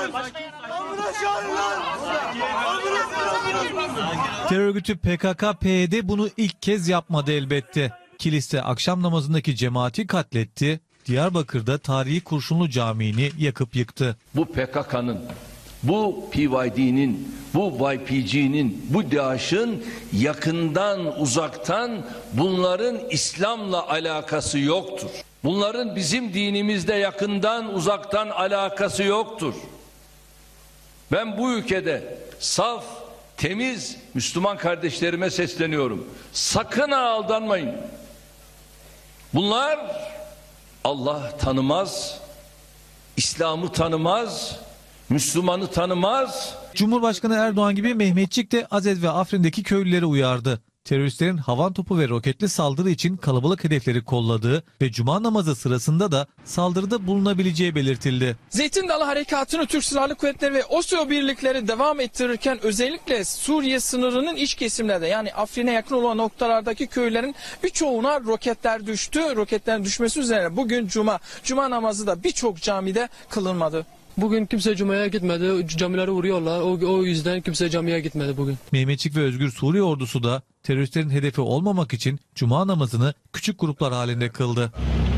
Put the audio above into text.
Terör örgütü PKK-PYD bunu ilk kez yapmadı elbette. Kilis'te akşam namazındaki cemaati katletti, Diyarbakır'da tarihi Kurşunlu Camii'ni yakıp yıktı. Bu PKK'nın, bu PYD'nin, bu YPG'nin, bu DAEŞ'in yakından uzaktan bunların İslam'la alakası yoktur. Bunların bizim dinimizde yakından uzaktan alakası yoktur. Ben bu ülkede saf, temiz Müslüman kardeşlerime sesleniyorum. Sakın aldanmayın. Bunlar Allah tanımaz, İslam'ı tanımaz, Müslüman'ı tanımaz. Cumhurbaşkanı Erdoğan gibi Mehmetçik de Azez ve Afrin'deki köylüleri uyardı. Teröristlerin havan topu ve roketli saldırı için kalabalık hedefleri kolladığı ve cuma namazı sırasında da saldırıda bulunabileceği belirtildi. Zeytin Dalı Harekatı'nı Türk Silahlı Kuvvetleri ve OSİO birlikleri devam ettirirken özellikle Suriye sınırının iç kesimlerde yani Afrin'e yakın olan noktalardaki köylerin birçoğuna roketler düştü. Roketlerin düşmesi üzerine bugün cuma namazı da birçok camide kılınmadı. Bugün kimse cumaya gitmedi. Camileri vuruyorlar. O yüzden kimse camiye gitmedi bugün. Mehmetçik ve Özgür Suriye ordusu da teröristlerin hedefi olmamak için cuma namazını küçük gruplar halinde kıldı.